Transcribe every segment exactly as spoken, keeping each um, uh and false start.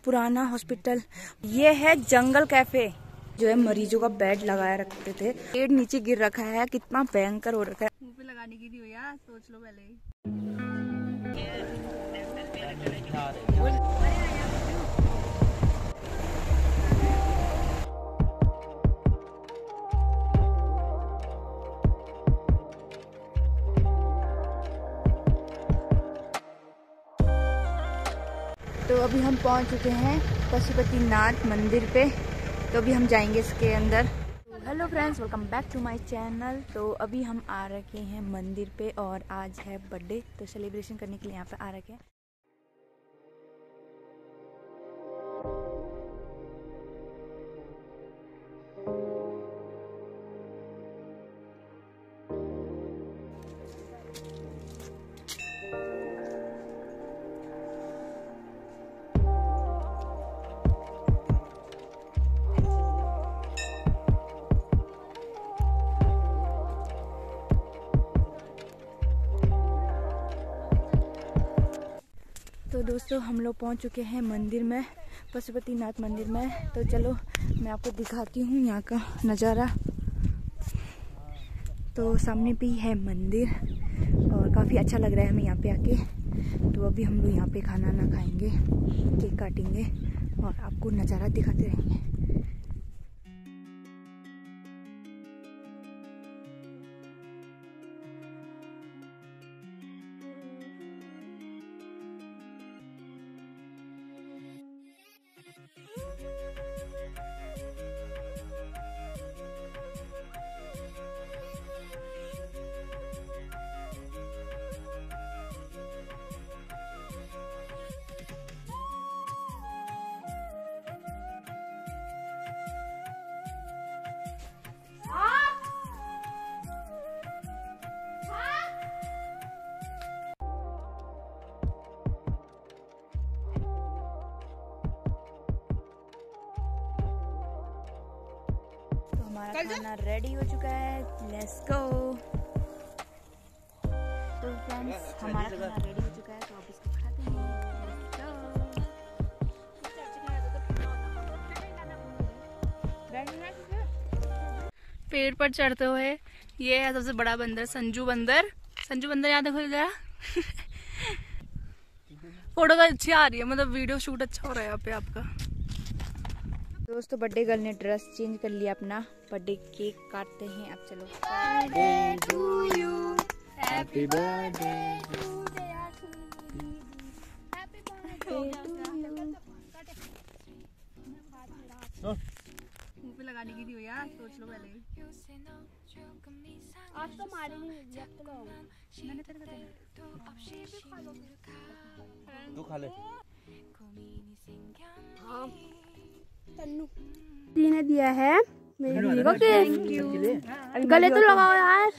पुराना हॉस्पिटल। ये है जंगल कैफे, जो है मरीजों का बेड लगाया रखते थे। पेड़ नीचे गिर रखा है, कितना भयंकर हो रखा है। मुंह पे लगाने की नहीं हो यार, सोच लो पहले ही। तो अभी हम पहुंच चुके हैं पशुपतिनाथ मंदिर पे। तो अभी हम जाएंगे इसके अंदर। Hello friends, welcome back to my channel. तो अभी हम आ रखे हैं मंदिर पे और आज है बर्थडे, तो सेलिब्रेशन करने के लिए यहाँ पे आ रखे हैं। तो दोस्तों हम लोग पहुंच चुके हैं मंदिर में, पशुपतिनाथ मंदिर में। तो चलो मैं आपको दिखाती हूँ यहाँ का नज़ारा। तो सामने भी है मंदिर और काफ़ी अच्छा लग रहा है हमें यहाँ पे आके। तो अभी हम लोग यहाँ पे खाना ना खाएंगे, केक काटेंगे और आपको नज़ारा दिखाते रहेंगे। हमारा खाना रेडी हो चुका है, लेट्स गो। तो फ्रेंड्स हमारा खाना रेडी हो चुका है, तो अब इसको खाते हैं। Let's go. पेड़ पर चढ़ते हुए ये है सबसे बड़ा बंदर, संजू बंदर। संजू बंदर यहाँ देखो जरा। फोटो तो अच्छी आ रही है, मतलब वीडियो शूट अच्छा हो रहा है यहाँ पे आपका। दोस्तों बर्थडे गर्ल ने ड्रेस चेंज कर लिया अपना, बर्थडे केक काटते हैं अब। चलो birthday to you, happy birthday मुंह पे लगाने की नहीं हो यार, सोच लो पहले ही। आज तो मारे नहीं, अब तो मैंने तेरे को तू खा ले। हाँ तन्नू दी ने दिया है मेरे लिए को के गले तो लगाओ यार।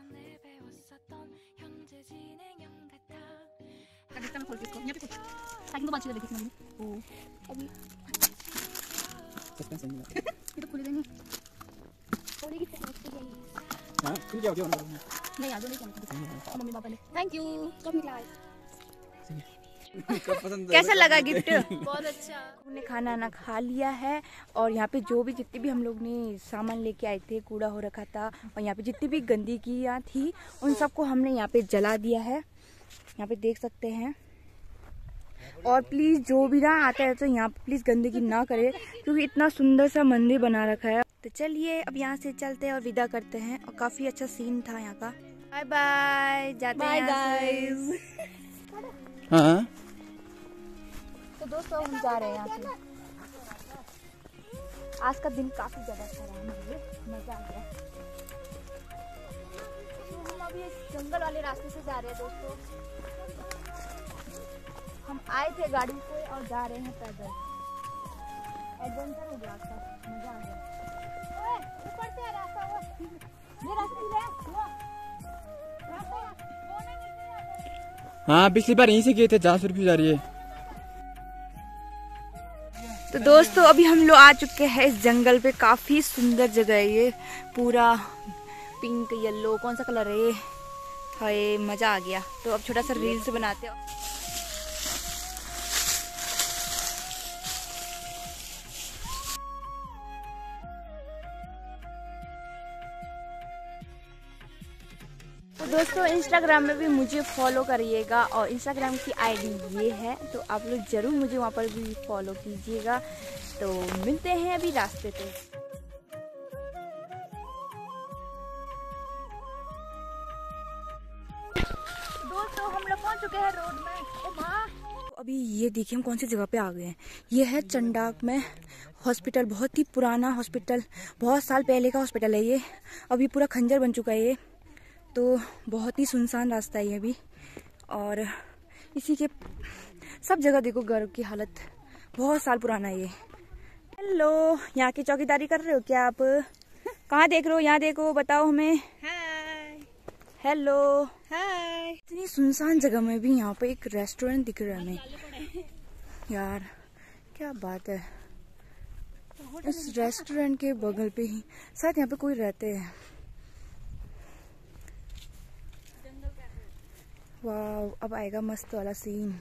ढक्कन खोल के इसको, यहाँ पे कुछ साइकिल तो बात चल रही थी ओ अभी सस्पेंस नहीं है। ये तो खुले देंगे थोड़ी की हां खुल जाओ क्यों नहीं यार, नहीं करना मम्मी पापा ने। Thank you. कब मिला कैसा लगा गिफ्ट? बहुत अच्छा। हमने खाना ना खा लिया है और यहाँ पे जो भी जितने भी हम लोग ने सामान लेके आए थे, कूड़ा हो रखा था और यहाँ पे जितनी भी गंदगियाँ थी उन सबको हमने यहाँ पे जला दिया है, यहाँ पे देख सकते हैं। और प्लीज़ जो भी ना आता है तो यहाँ पे प्लीज़ गंदगी ना करे, क्योंकि इतना सुंदर सा मंदिर बना रखा है। तो चलिए अब यहाँ से चलते हैं और विदा करते हैं। और काफ़ी अच्छा सीन था यहाँ का। बाय बाय, जाते हैं गाइस। हाँ तो दोस्तों हम जा रहे हैं यहाँ से। आज का दिन काफी ज्यादा अच्छा रहा मुझे, मजा आ गया। तो हम अभी जंगल वाले रास्ते से जा रहे हैं दोस्तों। हम आए थे गाड़ी से और जा रहे हैं पैदल। एडवेंचर हो गया आपका, मजा आ गया। ओए ऊपर से रास्ता वो ये रास्ता ले वो रास्ता वो नहीं निकल। हाँ पिछली बार यहीं से गए थे, जहाँ से रुपये जा रही है। तो दोस्तों अभी हम लोग आ चुके हैं इस जंगल पे। काफी सुंदर जगह है ये, पूरा पिंक येलो कौन सा कलर है ये, हाय मजा आ गया। तो अब छोटा सा रील्स बनाते हैं। दोस्तों इंस्टाग्राम में भी मुझे फॉलो करिएगा और इंस्टाग्राम की आईडी ये है, तो आप लोग ज़रूर मुझे वहाँ पर भी फॉलो कीजिएगा। तो मिलते हैं अभी रास्ते पे। दोस्तों हम लोग पहुँच चुके हैं रोड में। ओ माँ, अभी ये देखिए हम कौन सी जगह पे आ गए हैं। ये है चंडाक में हॉस्पिटल, बहुत ही पुराना हॉस्पिटल, बहुत साल पहले का हॉस्पिटल है ये। अभी पूरा खंजर बन चुका है ये, तो बहुत ही सुनसान रास्ता है ये भी। और इसी के सब जगह देखो घर की हालत, बहुत साल पुराना है ये। हेलो, यहाँ की चौकीदारी कर रहे हो क्या आप? कहाँ देख रहे हो? यहाँ देखो, बताओ हमें। Hi hello, hi. इतनी सुनसान जगह में भी यहाँ पे एक रेस्टोरेंट दिख रहा है हमें। यार क्या बात है। इस रेस्टोरेंट के बगल पे ही शायद यहाँ पे कोई रहते हैं। वाह, अब आएगा मस्त वाला सीन।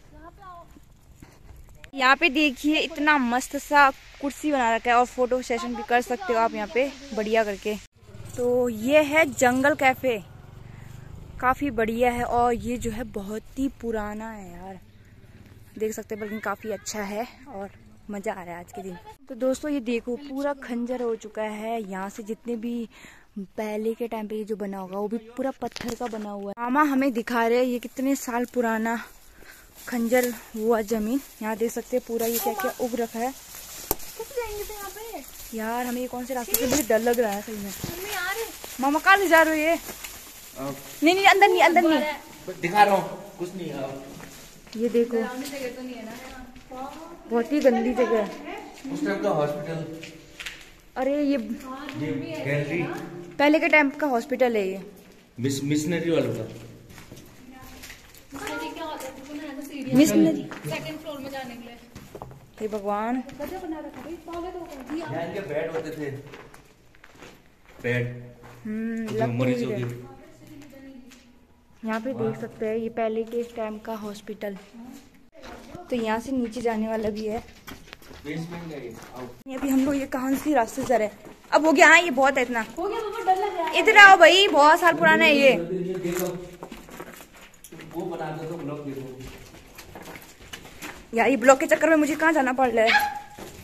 यहाँ पे देखिए इतना मस्त सा कुर्सी बना रखा है और फोटो सेशन भी कर सकते हो आप यहाँ पे बढ़िया करके। तो ये है जंगल कैफे, काफी बढ़िया है और ये जो है बहुत ही पुराना है यार, देख सकते हैं, बल्कि काफी अच्छा है और मजा आ रहा है आज के दिन। तो दोस्तों ये देखो पूरा खंजर हो चुका है। यहाँ से जितने भी पहले के टाइम पे ये जो बना होगा वो भी पूरा पत्थर का बना हुआ है। मामा हमें दिखा रहे हैं ये कितने साल पुराना खंजर हुआ जमीन। यहाँ देख सकते हैं पूरा ये क्या क्या उग रखा है। यहाँ पे यार हमें ये कौन से रास्ते से, मुझे डर लग रहा है सही में। मामा कहाँ ले जा रहे हो ये? नहीं नहीं अंदर नहीं, अंदर नहीं दिखा रहा हूँ, कुछ नहीं है। ये देखो बहुत ही गंदी जगह है। उस टाइम का हॉस्पिटल, अरे ये गैलरी, पहले के टाइम का हॉस्पिटल है ये, मिस मिशनरी वालों का। मिशनरी। सेकंड फ्लोर में जाने के लिए हे भगवान, यहाँ इनके बेड होते थे, बेड हम्म जो लग तो मरीजों ही के। रहा। यहाँ पे देख सकते हैं ये पहले के टाइम का हॉस्पिटल। तो यहाँ से नीचे जाने वाला भी है। बेसमेंट है ये। आओ। ये अभी हम लोग ये कहाँ से रास्ते से रहे हैं? अब हो गया, हाँ ये बहुत है इतना। हो गया पापा, डर लग रहा है। इधर आओ भाई, बहुत साल पुराना है ये। ये देखो, वो बना दो तो ब्लॉक देखो। यार ये ब्लॉक के चक्कर में मुझे कहाँ जाना पड़ रहा है।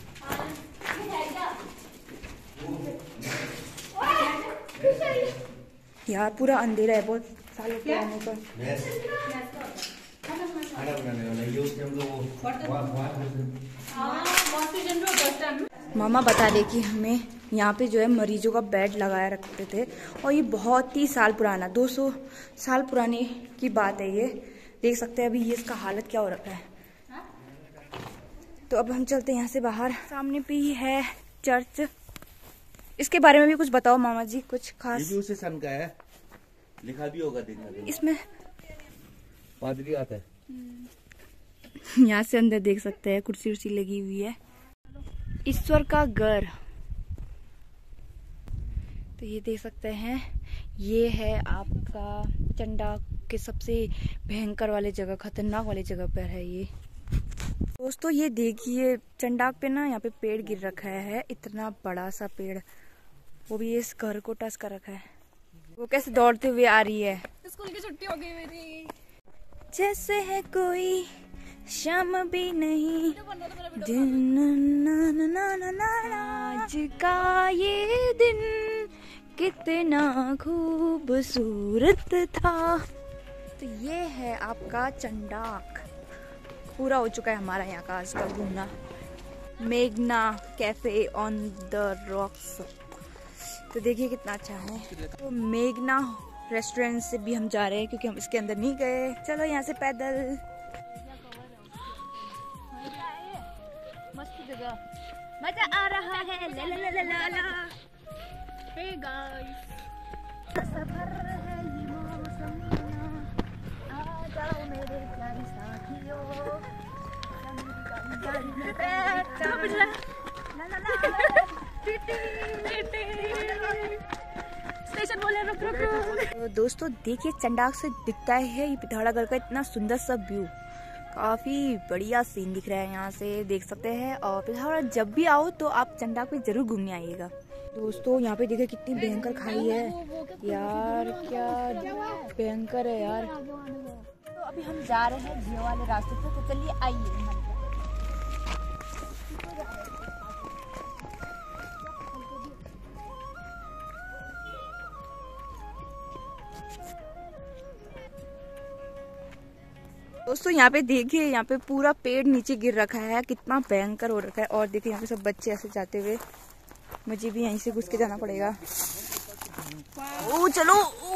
यार पूरा अंधेरा है बहुत सालों के आने पर। खाना बनाने वाला ये, उस टाइम तो वो मामा बता रहे कि हमें यहाँ पे जो है मरीजों का बेड लगाया रखते थे और ये बहुत ही साल पुराना, दो सौ साल पुराने की बात है ये। देख सकते हैं अभी ये इसका हालत क्या हो रखा है। तो अब हम चलते हैं यहाँ से बाहर। सामने पे ही है चर्च, इसके बारे में भी कुछ बताओ मामा जी, कुछ खास। ये भी उसी सन का है, लिखा भी होगा, देखना। इसमें पादरी आता है। यहाँ से अंदर देख सकते हैं कुर्सी उर्सी लगी हुई है। ईश्वर का घर, तो ये देख सकते हैं ये है आपका चंडाक के सबसे भयंकर वाले जगह, खतरनाक वाले जगह पर है ये। दोस्तों ये देखिए चंडाक पे ना यहाँ पे पेड़ गिर रखा है, इतना बड़ा सा पेड़, वो भी इस घर को टच कर रखा है। वो कैसे दौड़ते हुए आ रही है, स्कूल की छुट्टी हो गई मेरी। जैसे है कोई शाम भी नहीं दिन ना ना ना ना ना। आज का ये दिन कितना खूबसूरत था। तो ये है आपका चंडाक, पूरा हो चुका है हमारा यहाँ का आज का घूमना। मेघना कैफे ऑन द रॉक्स, तो देखिए कितना अच्छा है। तो मेघना रेस्टोरेंट से भी हम जा रहे हैं क्योंकि हम इसके अंदर नहीं गए। चलो यहाँ से पैदल। मस्त जगह, मजा आ रहा है। ला ला ला ला ला ला। हे गाइस, सफर है ये मौसम ना, आ जाओ मेरे प्यारे साथियों। चलो पिछला। ला ला ला। स्टेशन बोले रुक रुक रुक। तो दोस्तों देखिए चंडाक से दिखता है ये पिथौरागढ़ का इतना सुंदर सा व्यू, काफी बढ़िया सीन दिख रहा है यहाँ से, देख सकते हैं। और पिथौरागढ़ जब भी आओ तो आप चंडाक पे जरूर घूमने आइएगा। दोस्तों यहाँ पे देखिए कितनी भयंकर खाई है यार, क्या भयंकर है यार। तो अभी हम जा रहे हैं जियो वाले रास्ते पे, तो चलिए आइए हमारे साथ। दोस्तों यहाँ पे देखिए, यहाँ पे पूरा पेड़ नीचे गिर रखा है, कितना भयंकर हो रखा है। और देखिए यहाँ पे सब बच्चे ऐसे जाते हुए, मुझे भी यहीं से घुस के जाना पड़ेगा। ओ चलो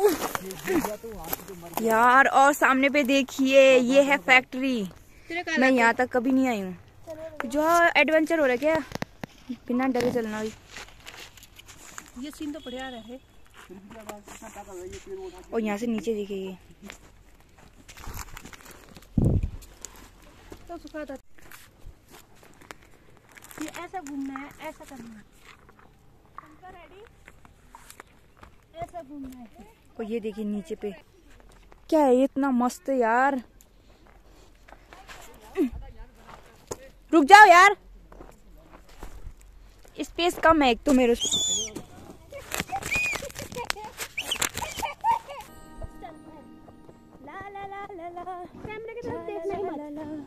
यार। और सामने पे देखिए ये है फैक्ट्री। मैं यहाँ तक कभी नहीं आई हूँ। जो एडवेंचर हो रहा है क्या, बिना डरे चलना भाई। ये सीन तो बढ़िया रहा है। और यहाँ से नीचे देखिए ये तो सुखा था। ये ऐसा घूमना है, ऐसा करना है। रेडी? ऐसा घूमना है। और ये देखिए नीचे पे क्या है, ये इतना मस्त है यार। रुक जाओ यार, स्पेस कम है एक तो मेरे। ला ला ला ला ला, कैमरे की तरफ देखना ही मत।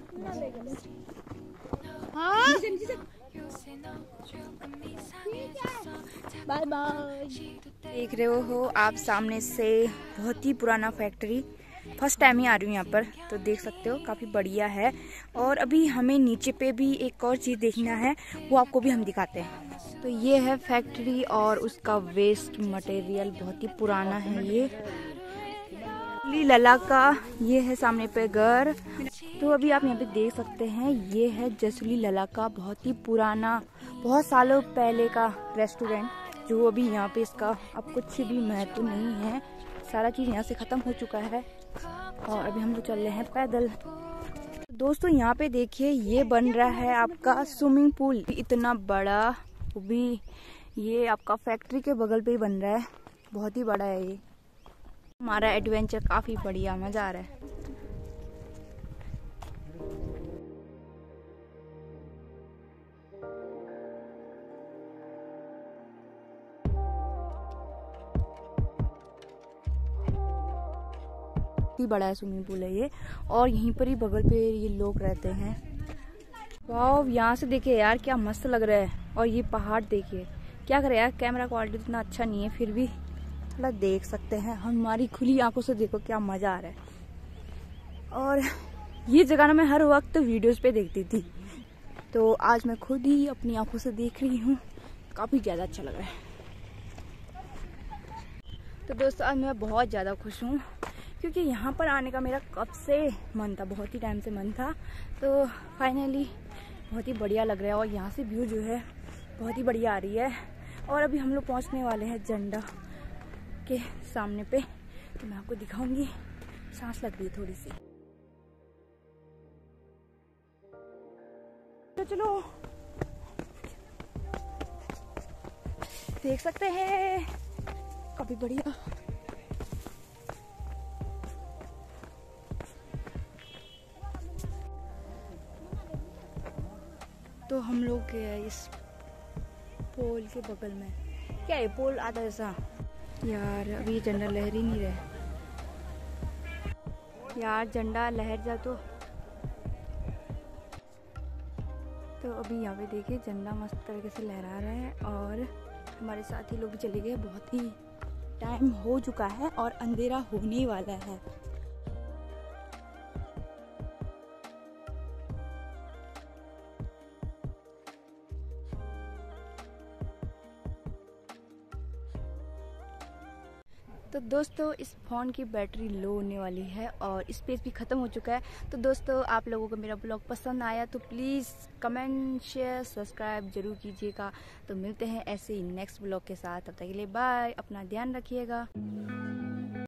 Bye bye. देख रहे हो आप सामने से बहुत ही पुराना फैक्ट्री। फर्स्ट टाइम ही आ रही हूँ यहाँ पर, तो देख सकते हो काफ़ी बढ़िया है। और अभी हमें नीचे पे भी एक और चीज़ देखना है, वो आपको भी हम दिखाते हैं। तो ये है फैक्ट्री और उसका वेस्ट मटेरियल बहुत ही पुराना है। ये जसुली लला का ये है सामने पे घर। तो अभी आप यहाँ पे देख सकते हैं, ये है जसुली लला का बहुत ही पुराना, बहुत सालों पहले का रेस्टोरेंट, जो अभी यहाँ पे इसका अब कुछ भी महत्व नहीं है। सारा चीज़ यहाँ से ख़त्म हो चुका है और अभी हम लोग चल रहे हैं पैदल। दोस्तों यहाँ पे देखिए, ये बन रहा है आपका स्विमिंग पूल, इतना बड़ा। वो भी ये आपका फैक्ट्री के बगल पे ही बन रहा है, बहुत ही बड़ा है ये। हमारा एडवेंचर काफ़ी बढ़िया, मज़ा आ रहा है। बड़ा है स्विमिंग पूल है ये, और यहीं पर ही बगल पे ये लोग रहते हैं। वाह, यहाँ से देखिए यार क्या मस्त लग रहा है। और ये पहाड़ देखिए, क्या करे यार, कैमरा क्वालिटी इतना अच्छा नहीं है, फिर भी थोड़ा देख सकते हैं। हमारी खुली आंखों से देखो क्या मजा आ रहा है। और ये जगह ना मैं हर वक्त वीडियोस पे देखती थी, तो आज मैं खुद ही अपनी आंखों से देख रही हूँ, काफी ज्यादा अच्छा लग रहा है। तो दोस्तों आज मैं बहुत ज्यादा खुश हूँ, क्योंकि यहाँ पर आने का मेरा कब से मन था, बहुत ही टाइम से मन था। तो फाइनली बहुत ही बढ़िया लग रहा है। और यहाँ से व्यू जो है बहुत ही बढ़िया आ रही है। और अभी हम लोग पहुँचने वाले हैं झंडा के सामने पे, तो मैं आपको दिखाऊंगी। सांस लग रही है थोड़ी सी। तो चलो देख सकते हैं, काफी बढ़िया। तो हम लोग इस पोल के बगल में, क्या है पोल आधा ऐसा यार, अभी झंडा लहर ही नहीं रहा यार, झंडा लहर जा तो। तो अभी यहाँ पे देखिए झंडा मस्त तरीके से लहरा रहा है, और हमारे साथी लोग भी चले गए। बहुत ही टाइम हो चुका है और अंधेरा होने वाला है। तो दोस्तों इस फ़ोन की बैटरी लो होने वाली है और स्पेस भी ख़त्म हो चुका है। तो दोस्तों आप लोगों को मेरा ब्लॉग पसंद आया तो प्लीज़ कमेंट शेयर सब्सक्राइब जरूर कीजिएगा। तो मिलते हैं ऐसे ही नेक्स्ट ब्लॉग के साथ, तब तक के लिए बाय, अपना ध्यान रखिएगा।